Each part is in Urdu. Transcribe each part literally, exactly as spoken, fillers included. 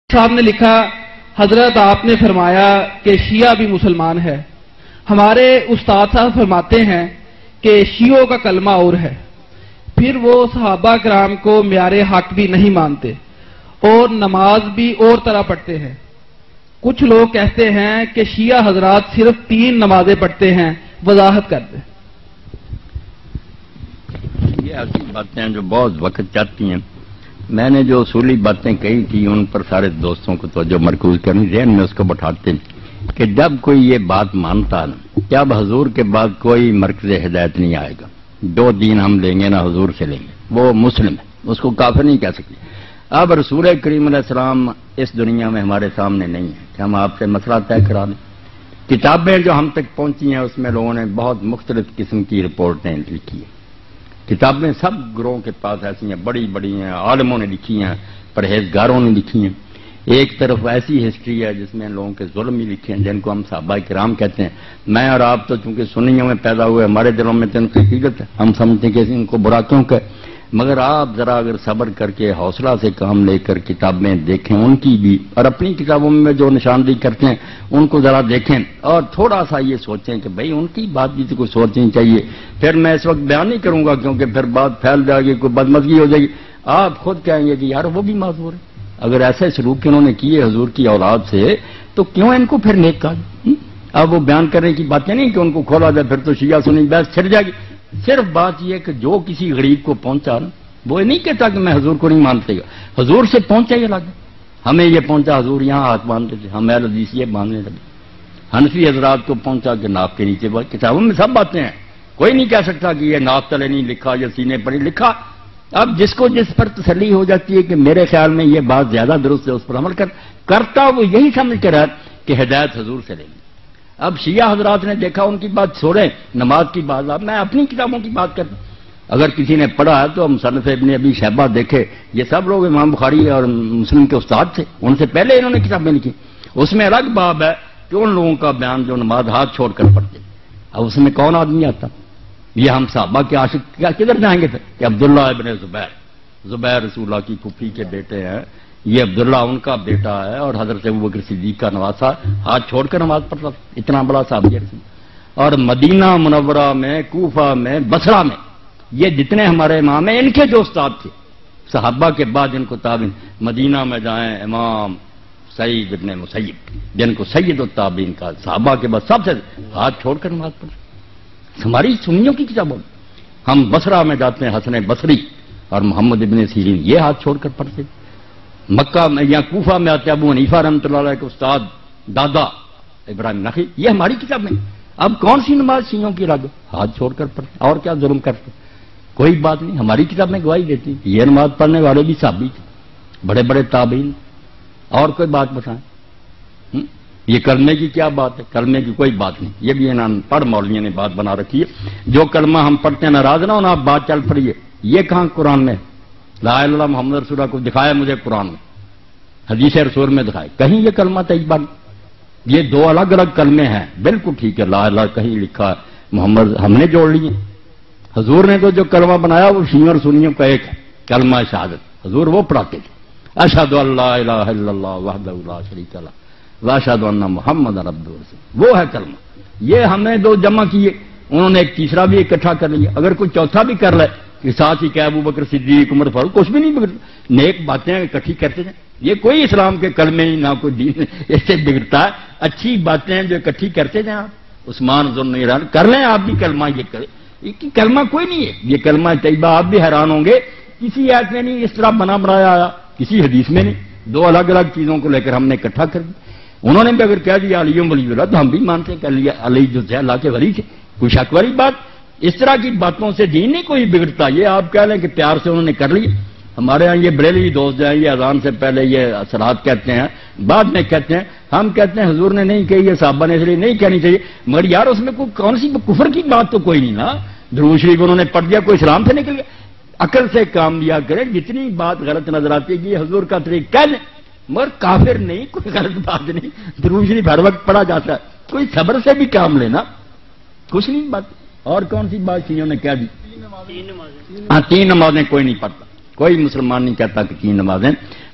صاحب نے لکھا، حضرت آپ نے فرمایا کہ شیعہ بھی مسلمان ہے۔ ہمارے استاد صاحب فرماتے ہیں کہ شیعوں کا کلمہ اور ہے، پھر وہ صحابہ کرام کو معیار حق بھی نہیں مانتے اور نماز بھی اور طرح پڑھتے ہیں۔ کچھ لوگ کہتے ہیں کہ شیعہ حضرات صرف تین نمازیں پڑھتے ہیں، وضاحت کر دیں۔ یہ ایسی باتیں ہیں جو بہت وقت چاہتی ہیں۔ میں نے جو اصولی باتیں کہی تھی ان پر سارے دوستوں کو توجہ مرکوز کرنی، ذہن میں اس کو بٹھاتے ہیں کہ جب کوئی یہ بات مانتا نا کہ اب حضور کے بعد کوئی مرکز ہدایت نہیں آئے گا، جو دین ہم لیں گے نا حضور سے لیں گے، وہ مسلم ہے، اس کو کافر نہیں کہہ سکتے۔ اب رسول کریم علیہ السلام اس دنیا میں ہمارے سامنے نہیں ہے کہ ہم آپ سے مسئلہ طے کرا دیں۔ کتابیں جو ہم تک پہنچی ہیں اس میں لوگوں نے بہت مختلف قسم کی رپورٹیں لکھی ہیں۔ کتابیں سب گروہوں کے پاس ایسی ہیں، بڑی بڑی ہیں، عالموں نے لکھی ہیں، پرہیزگاروں نے لکھی ہیں۔ ایک طرف ایسی ہسٹری ہے جس میں لوگوں کے ظلم ہی لکھے ہیں، جن کو ہم صحابہ کرام کہتے ہیں۔ میں اور آپ تو چونکہ سنیوں میں پیدا ہوئے، ہمارے دلوں میں تو ان کی حقیقت ہے، ہم سمجھتے ہیں کہ ان کو برا کیوں کہ، مگر آپ ذرا اگر صبر کر کے حوصلہ سے کام لے کر کتابیں دیکھیں ان کی بھی، اور اپنی کتابوں میں جو نشاندہی کرتے ہیں ان کو ذرا دیکھیں اور تھوڑا سا یہ سوچیں کہ بھئی ان کی بات بھی تو کوئی سوچنی چاہیے۔ پھر میں اس وقت بیان نہیں کروں گا کیونکہ پھر بات پھیل جائے گی، کوئی بدمزگی ہو جائے گی، آپ خود کہیں گے کہ یار وہ بھی معذور ہے۔ اگر ایسے سلوک انہوں نے کیے حضور کی اولاد سے تو کیوں ان کو پھر نیک کہا؟ اب وہ بیان کرنے کی باتیں نہیں کہ ان کو کھولا جائے، پھر تو شیعہ سنی بحث چھڑ جائے گی۔ صرف بات یہ کہ جو کسی غریب کو پہنچا نا، وہ نہیں کہتا کہ میں حضور کو نہیں مانتے گا، حضور سے پہنچا یہ لگا، ہمیں یہ پہنچا حضور یہاں ہاتھ باندھتے تھے، ہم اہل حدیث یہ باندھنے لگے۔ حنفی حضرات کو پہنچا کہ ناف کے نیچے بات، کتابوں میں سب باتیں ہیں، کوئی نہیں کہہ سکتا کہ یہ ناف تلے نہیں لکھا یا سینے پر ہی لکھا۔ اب جس کو جس پر تسلی ہو جاتی ہے کہ میرے خیال میں یہ بات زیادہ درست ہے اس پر عمل کر کرتا وہ یہی سمجھ کر ہے کہ ہدایت حضور سے لیں گے۔ اب شیعہ حضرات نے دیکھا ان کی بات چھوڑیں، نماز کی بات، اب میں اپنی کتابوں کی بات کرتا ہوں۔ اگر کسی نے پڑھا ہے تو مصنف ابن ابی شیبہ دیکھے، یہ سب لوگ امام بخاری اور مسلم کے استاد تھے، ان سے پہلے انہوں نے کتابیں لکھی۔ اس میں الگ باب ہے کہ ان لوگوں کا بیان جو نماز ہاتھ چھوڑ کر پڑھتے، اب اس میں کون آدمی آتا؟ یہ ہم صحابہ کے عاشق کیا کدھر جائیں گے پھر کہ عبداللہ ابن زبیر، زبیر رسول اللہ کی پھوپھی کے بیٹے ہیں، یہ عبداللہ ان کا بیٹا ہے اور حضرت ابوبکر صدیق کا نواسا، ہاتھ چھوڑ کر نماز پڑھتا، اتنا بڑا صحابی ہے۔ اور مدینہ منورہ میں، کوفہ میں، بصرہ میں یہ جتنے ہمارے امام ہیں ان کے جو استاد تھے صحابہ کے بعد ان کو تابعین، مدینہ میں جائیں امام سعید ابن مسیب جن کو سید التابعین کا، صحابہ کے بعد سب سے ہاتھ چھوڑ کر نماز پڑھتے۔ ہماری سنیوں کی کتابوں میں ہم بصرہ میں جاتے ہیں، حسن بصری اور محمد ابن سیرین یہ ہاتھ چھوڑ کر پڑھتے۔ مکہ میں یا کوفہ میں آتے ابو حنیفہ رحمۃ اللہ علیہ کے استاد دادا ابراہیم نخعی، یہ ہماری کتاب میں۔ اب کون سی نماز شیعوں کی الگ ہاتھ چھوڑ کر پڑھتے اور کیا ظلم کرتے؟ کوئی بات نہیں، ہماری کتاب میں گواہی دیتی یہ نماز پڑھنے والے بھی صحابی تھے، بڑے بڑے تابعین۔ اور کوئی بات بتائیں، یہ کلمے کی کیا بات ہے؟ کلمے کی کوئی بات نہیں، یہ بھی انہوں پڑھ مولویوں نے بات بنا رکھی ہے، جو کلمہ ہم پڑھتے ہیں ناراض نہ ہونا، آپ بات چل پڑیے، یہ کہاں قرآن میں لا الہ الا اللہ محمد رسول اللہ کو دکھایا مجھے قرآن میں، حدیث رسول میں دکھائے کہیں یہ کلمہ طیبہ نہیں۔ یہ دو الگ الگ کلمے ہیں، بالکل ٹھیک ہے، لا الہ کہیں لکھا ہے، محمد ہم نے جوڑ لیے۔ حضور نے تو جو کلمہ بنایا وہ شیعوں اور سنیوں کا ایک ہے، کلمہ شہادت، حضور وہ پڑھاتے تھے، اشہد ان لا الہ الا اللہ وحدہ لا شریک لہ واشہد ان محمد عبدہ ورسولہ، وہ ہے کلمہ۔ یہ ہم نے دو جمع کیے، انہوں نے ایک تیسرا بھی اکٹھا کر لیا، اگر کوئی چوتھا بھی کر لے کہ ساتھ ہی کہ ابو بکر صدیق عمر فاروق، کچھ بھی نہیں بگڑتا، نیک باتیں اکٹھی کرتے ہیں، یہ کوئی اسلام کے کلمے نہیں، نہ کوئی دین اس سے بگڑتا ہے، اچھی باتیں جو اکٹھی کرتے ہیں آپ، عثمان ذو النورین کر لیں آپ بھی کلمہ، یہ کریں، یہ کلمہ کوئی نہیں ہے، یہ کلمہ طیبہ آپ بھی حیران ہوں گے، کسی آیت میں نہیں اس طرح بنا بنایا آیا، کسی حدیث میں نہیں، دو الگ الگ چیزوں کو لے کر ہم نے اکٹھا کر دیا۔ انہوں نے بھی اگر کہہ دیا علی ولی اللہ تو ہم بھی مانتے ہیں کہ علی علی جو ہے اللہ کے ولی تھے، کوئی شک والی بات؟ اس طرح کی باتوں سے دین نہیں کوئی بگڑتا، یہ آپ کہہ لیں کہ پیار سے انہوں نے کر لیا۔ ہمارے ہاں یہ بریلوی دوست جو ہیں یہ اذان سے پہلے یہ صلات کہتے ہیں، بعد میں کہتے ہیں، ہم کہتے ہیں حضور نے نہیں کہی، یہ صحابہ نے اس لیے نہیں کہنی چاہیے، مگر یار اس میں کوئی کون سی کفر کی بات تو کوئی نہیں نا، درود شریف انہوں نے پڑھ دیا، کوئی اسلام سے نکل گیا؟ عقل سے کام لیا کریں، جتنی بات غلط نظر آتی ہے کہ یہ حضور کا طریقہ کہہ لیں، مگر کافر نہیں، کوئی غلط بات نہیں، درود شریف ہر وقت پڑھا جاتا ہے، کوئی صبر سے بھی کام لینا، کچھ نہیں بات۔ اور کون سی بات شیعوں نے کہہ دی؟ ہاں تین نمازیں کوئی نہیں پڑھتا، کوئی مسلمان نہیں کہتا کہ تین نمازیں،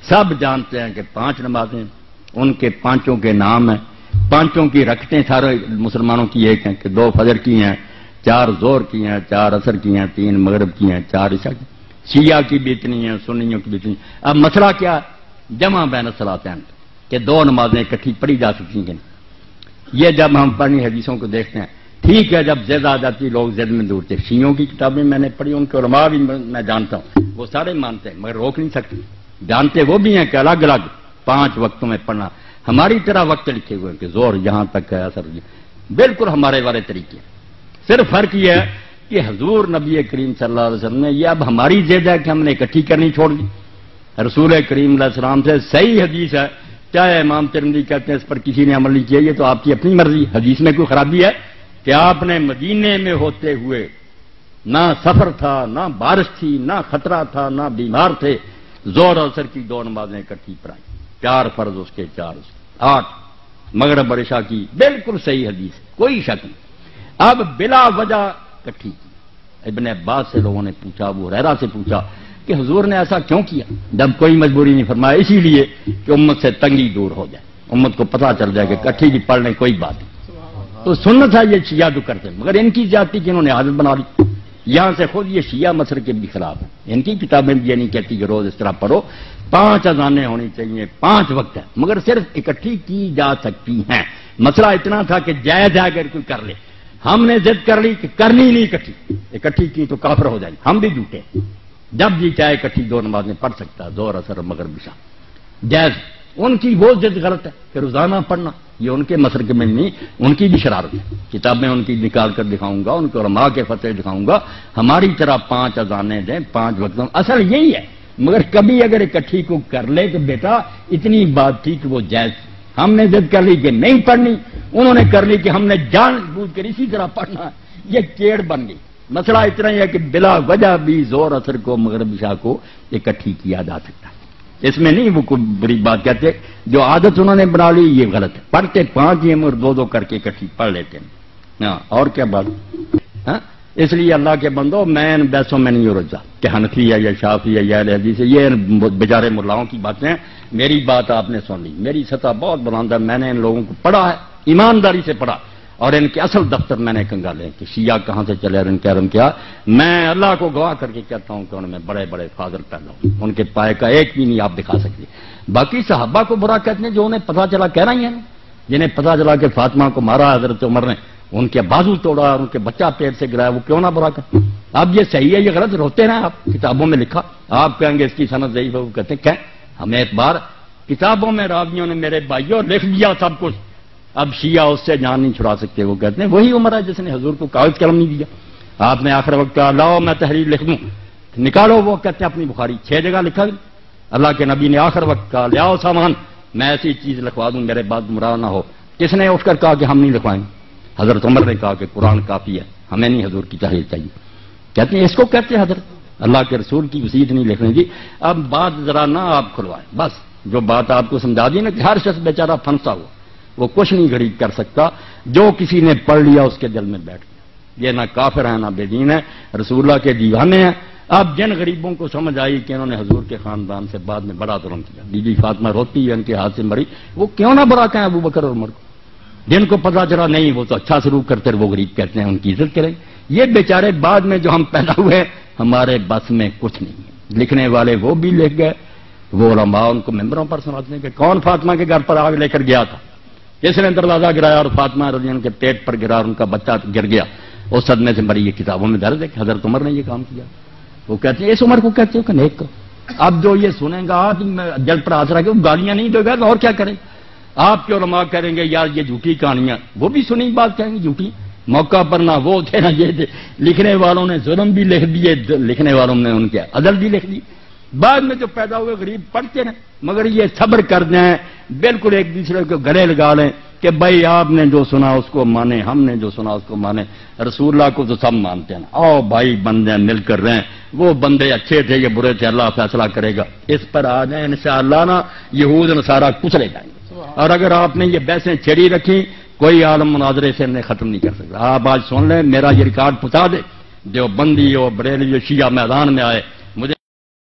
سب جانتے ہیں کہ پانچ نمازیں ان کے پانچوں کے نام ہیں، پانچوں کی رکھتے سارے مسلمانوں کی ایک ہیں کہ دو فجر کی ہیں، چار زور کی ہیں، چار عصر کی ہیں، تین مغرب کی ہیں، چار عشاء کی، شیعہ کی بھی اتنی ہیں، سنیوں کی بھی اتنی۔ اب مسئلہ کیا ہے؟ جمع بین الصلاتین کہ دو نمازیں اکٹھی پڑھی جا سکتی ہیں کہ نہیں۔ یہ جب ہم پڑھنی حدیثوں کو دیکھتے ہیں، ٹھیک ہے جب زد آ جاتی لوگ زد میں دور تھے، شیعوں کی کتابیں میں نے پڑھی، ان کے علماء بھی میں جانتا ہوں، وہ سارے مانتے ہیں مگر روک نہیں سکتے، جانتے وہ بھی ہیں کہ الگ الگ پانچ وقتوں میں پڑھنا۔ ہماری طرح وقت لکھے ہوئے ہیں کہ زور یہاں تک ہے، اثر بالکل ہمارے والے طریقے، صرف فرق یہ ہے کہ حضور نبی کریم صلی اللہ علیہ وسلم نے یہ اب ہماری زد ہے کہ ہم نے اکٹھی کرنی چھوڑ دی۔ رسول کریم علیہ السلام سے صحیح حدیث ہے، چاہے امام ترمذی کہتے ہیں اس پر کسی نے عمل نہیں کیا، یہ تو آپ کی اپنی مرضی، حدیث میں کوئی خرابی ہے کہ آپ نے مدینے میں ہوتے ہوئے نہ سفر تھا، نہ بارش تھی، نہ خطرہ تھا، نہ بیمار تھے، زور اثر کی دو نمازیں اکٹھی پڑھائیں، چار فرض اس کے چار اس کے آٹھ، مغرب اور عشاء کی، بالکل صحیح حدیث، کوئی شک نہیں۔ اب بلا وجہ اکٹھی کی۔ ابن عباس سے لوگوں نے پوچھا، ابو ہریرہ سے پوچھا کہ حضور نے ایسا کیوں کیا؟ جب کوئی مجبوری نہیں فرمایا، اسی لیے کہ امت سے تنگی دور ہو جائے، امت کو پتہ چل جائے کہ اکٹھی کی پڑھ لیں کوئی بات نہیں۔ تو سنت ہے یہ شیعہ جو کرتے ہیں، مگر ان کی زیادتی کی انہوں نے عادت بنا لی، یہاں سے خود یہ شیعہ مسئلے کے بھی خلاف ہیں۔ ان کی کتابیں بھی یہ نہیں کہتی کہ روز اس طرح پڑھو، پانچ اذانیں ہونی چاہیے، پانچ وقت ہے، مگر صرف اکٹھی کی جا سکتی ہیں۔ مسئلہ اتنا تھا کہ جائز ہے اگر کوئی کر لے، ہم نے ضد کر لی کہ کرنی نہیں اکٹھی، اکٹھی کی تو کافر ہو جائے گی، ہم بھی جھوٹے، جب جی چاہے اکٹھی دو نمازیں پڑھ سکتا ہے، زور اثر مغرب عشاء جائز۔ ان کی وہ ضد غلط ہے کہ روزانہ پڑھنا، یہ ان کے مسلک میں نہیں، ان کی بھی شرارت ہے، کتابیں ان کی نکال کر دکھاؤں گا، ان کے علماء کے فتوے دکھاؤں گا، ہماری طرح پانچ اذانیں دیں پانچ وقتوں، اصل یہی ہے، مگر کبھی اگر اکٹھی کو کر لے تو بیٹا اتنی بات تھی کہ وہ جائز تھی، ہم نے ضد کر لی کہ نہیں پڑھنی، انہوں نے کر لی کہ ہم نے جان بوجھ کر اسی طرح پڑھنا ہے، یہ کیڑ بن گئی۔ مسئلہ اتنا ہی ہے کہ بلا وجہ بھی زور اثر کو مغرب عشاء کو اکٹھی کیا جا سکتا ہے، اس میں نہیں وہ کوئی بری بات کہتے، جو عادت انہوں نے بنا لی یہ غلط ہے، پڑھتے پانچ ہی اور دو دو کر کے اکٹھی پڑھ لیتے ہیں۔ ہاں اور کیا بات، ہاں اس لیے اللہ کے بندو میں ان بحثوں میں نہیں رجا کہ حنفی ہے یا شافعی ہے یا اہل حدیث ہے، یہ بیچارے ملاؤں کی باتیں ہیں، میری بات آپ نے سن لی، میری سطح بہت بلند ہے، میں نے ان لوگوں کو پڑھا ہے، ایمانداری سے پڑھا، اور ان کے اصل دفتر میں نے کنگالے کہ شیعہ کہاں سے چلے اور ان کے علم کیا، میں اللہ کو گواہ کر کے کہتا ہوں کہ ان میں بڑے بڑے فاضل پیدا ہوں، ان کے پائے کا ایک بھی نہیں آپ دکھا سکتے۔ باقی صحابہ کو برا کہتے ہیں جو انہیں پتہ چلا کہہ رہی ہیں، جنہیں پتہ چلا کہ فاطمہ کو مارا حضرت عمر نے، ان کے بازو توڑا، ان کے بچہ پیٹ سے گرایا، وہ کیوں نہ برا کرتے؟ اب یہ صحیح ہے یہ غلط ہوتے رہے، آپ کتابوں میں لکھا، آپ کہیں گے اس کی سند ضعیف ہے، وہ کہتے ہیں کہ ہمیں ایک بار کتابوں میں راویوں نے میرے بھائیوں لکھ دیا سب کچھ، اب شیعہ اس سے جان نہیں چھڑا سکتے، وہ کہتے ہیں وہی عمر ہے جس نے حضور کو کاغذ قلم نہیں دیا، آپ نے آخر وقت کہا لاؤ میں تحریر لکھ دوں، نکالو، وہ کہتے ہیں اپنی بخاری چھ جگہ لکھا، اللہ کے نبی نے آخر وقت کہا لیاؤ سامان میں ایسی چیز لکھوا دوں میرے بعد گمراہ نہ ہو، کس نے اٹھ کر کہا کہ ہم نہیں لکھوائیں؟ حضرت عمر نے کہا کہ قرآن کافی ہے، ہمیں نہیں حضور کی تحریر چاہیے، کہتے ہیں اس کو کہتے ہیں حضرت اللہ کے رسول کی وصیت نہیں لکھنے دی۔ اب بات ذرا نہ آپ کھلوائیں، بس جو بات آپ کو سمجھا دی نا کہ ہر شخص بیچارہ پھنسا ہوا، وہ کچھ نہیں گھڑی کر سکتا، جو کسی نے پڑھ لیا اس کے دل میں بیٹھ گیا، یہ نہ کافر ہے نہ بے دین ہے، رسول اللہ کے دیوانے ہیں۔ اب جن غریبوں کو سمجھ آئی کہ انہوں نے حضور کے خاندان سے بعد میں بڑا ظلم کیا، بی بی فاطمہ روتی ہے ان کے ہاتھ سے مری، وہ کیوں نہ برا کہیں ابو بکر اور عمر کو، جن کو پتا چلا نہیں وہ تو اچھا سلوک کرتے وہ غریب کہتے ہیں ان کی عزت کریں، یہ بیچارے بعد میں جو ہم پیدا ہوئے ہمارے بس میں کچھ نہیں ہے، لکھنے والے وہ بھی لکھ گئے، وہ علماء ان کو ممبروں پر سناتے ہیں کہ کون فاطمہ کے گھر پر آگ لے کر گیا تھا، کس نے دروازہ گرایا اور فاطمہ رضی اللہ عنہا کے پیٹ پر گرا اور ان کا بچہ گر گیا، اس صدمے سے مری، یہ کتابوں میں درج ہے کہ حضرت عمر نے یہ کام کیا، وہ کہتے ہیں اس عمر کو کہتے ہو کہ نیک کو۔ اب جو یہ سنیں گا جل پر آسرا کے وہ گالیاں نہیں دے گا تو اور کیا کریں، آپ کے علماء کریں گے یار یہ جھوٹی کہانیاں، وہ بھی سنی بات کہیں گے جھوٹی، موقع پر نہ وہ تھے نہ یہ تھے، لکھنے والوں نے ظلم بھی لکھ دیے، لکھنے والوں نے ان کے عدل بھی لکھ دی، بعد میں جو پیدا ہوئے غریب پڑھتے ہیں، مگر یہ صبر کر جائیں، بالکل ایک دوسرے کو گلے لگا لیں کہ بھائی آپ نے جو سنا اس کو مانے، ہم نے جو سنا اس کو مانے، رسول اللہ کو تو سب مانتے ہیں، آؤ بھائی بندے مل کر رہیں، وہ بندے اچھے تھے یہ برے تھے، اللہ فیصلہ کرے گا، اس پر آ جائیں انشاءاللہ نا یہود نصارہ کچلے جائیں گے، اور اگر آپ نے یہ بحثیں چھڑی رکھی کوئی عالم مناظرے سے انہیں ختم نہیں کر سکتا۔ آپ آج سن لیں، میرا یہ ریکارڈ پہنچا دے، جو بندی ہو بریلی ہو شیعہ میدان میں آئے